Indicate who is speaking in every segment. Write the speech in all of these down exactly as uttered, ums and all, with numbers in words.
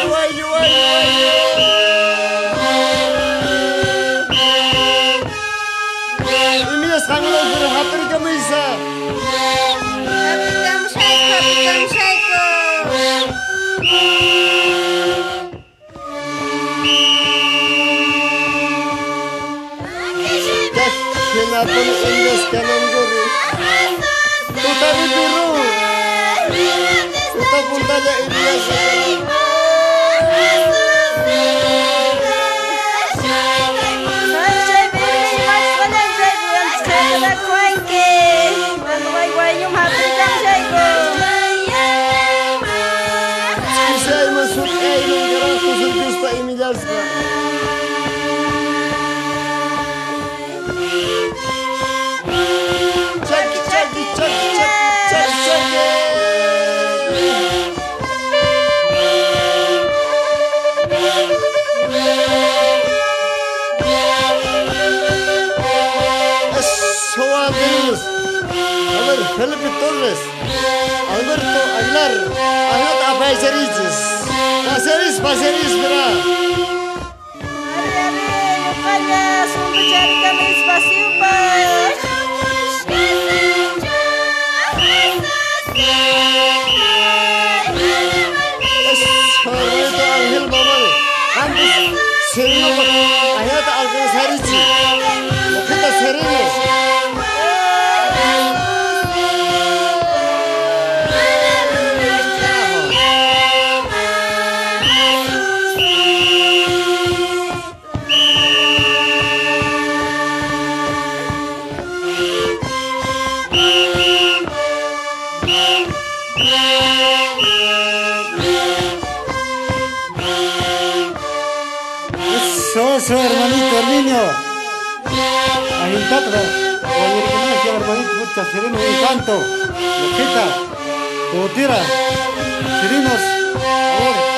Speaker 1: wayu wayu wayu. Ini sanglo berhatir kami isa.
Speaker 2: Happy kamu shaiko, happy kamu shaiko.
Speaker 1: Kenapa Inggris kanan gori? Tutari biru. Tutar puntanya Inggris. Saya masuk air negara khusus Gusta Inggris. Felipe Torres, Alberto Aguilar, Anat Apaiseriches, Paseris, Paseris, mira.
Speaker 2: Ari, ari, rupanya sungguh cari kami spasiu, Pak.
Speaker 1: Itu Angel Mama nih, kampus sering apa? Ayat Alkan Sarici, kita sering. Eso, hermanito, el niño. Agintatra. Oye, ¿cómo que hermanito? Mucha sereno, un canto. Loquita. Botira. Serinos. A ver.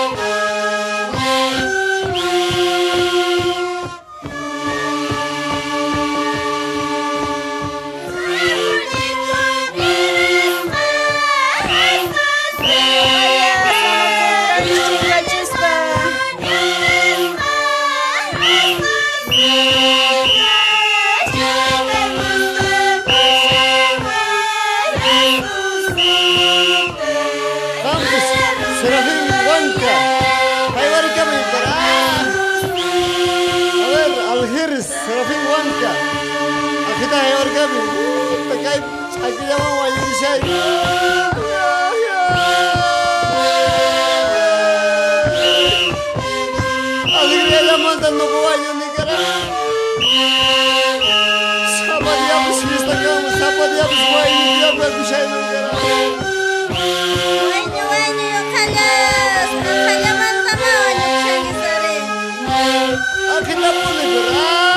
Speaker 1: Serafín Huanca, Jaibari kami, ah. A ver, Algiris, Serafín Huanca, aquí está Jaibari kami, te cae, aquí llamamos a Yurishay. Alegría llamando no puedo ni cara. Sapa dia bersih kamu, sapa dia bersih dia bersih negara. Kita boleh berang.